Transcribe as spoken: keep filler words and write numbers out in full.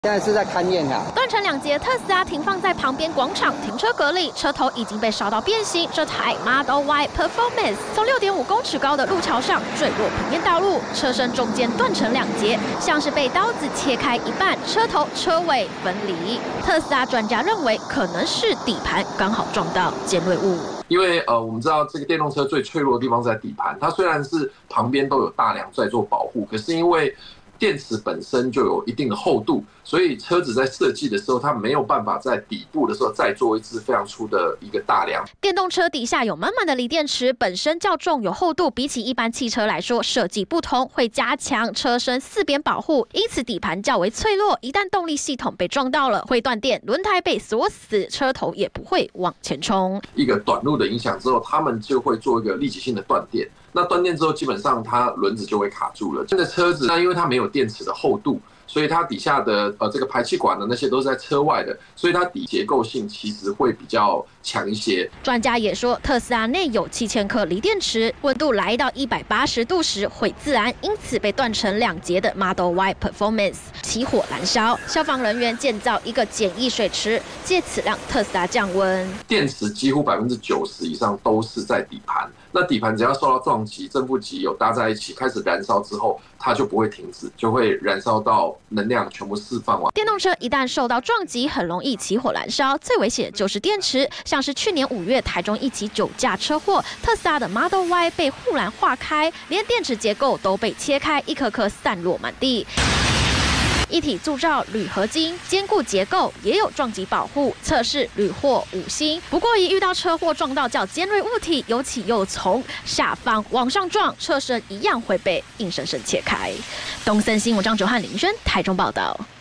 现在是在勘验啊。 断成两截，特斯拉停放在旁边广场停车格里，车头已经被烧到变形。这台 Model Y Performance 从六点五公尺高的路桥上坠落平面道路，车身中间断成两截，像是被刀子切开一半，车头车尾分离。特斯拉专家认为，可能是底盘刚好撞到尖锐物。 因为呃，我们知道这个电动车最脆弱的地方是在底盘，它虽然是旁边都有大梁在做保护，可是因为电池本身就有一定的厚度，所以车子在设计的时候，它没有办法在底部的时候再做一支非常粗的一个大梁。 电动车底下有满满的锂电池，本身较重有厚度，比起一般汽车来说，设计不同，会加强车身四边保护，因此底盘较为脆弱。一旦动力系统被撞到了，会断电，轮胎被锁死，车头也不会往前冲。 一个短路的影响之后，他们就会做一个立即性的断电。 那断电之后，基本上它轮子就会卡住了。这个车子，那因为它没有电池的厚度，所以它底下的呃这个排气管的那些都是在车外的，所以它底结构性其实会比较强一些。 专家也说，特斯拉内有七千颗锂电池，温度来到一百八十度时会自燃，因此被断成两截的 Model Y Performance 起火燃烧。消防人员建造一个简易水池，借此让特斯拉降温。 电池几乎百分之九十以上都是在底盘。 那底盘只要受到撞击、正负极有搭在一起，开始燃烧之后，它就不会停止，就会燃烧到能量全部释放完。 电动车一旦受到撞击，很容易起火燃烧，最危险就是电池。像是去年五月台中一起酒驾车祸，特斯拉的 Model Y 被护栏化开，连电池结构都被切开，一颗颗散落满地。 一体铸造铝合金，坚固结构，也有撞击保护。测试铝获五星。不过一遇到车祸撞到较尖锐物体，尤其又从下方往上撞，车身一样会被硬生生切开。东森新闻张哲瀚、林轩台中报道。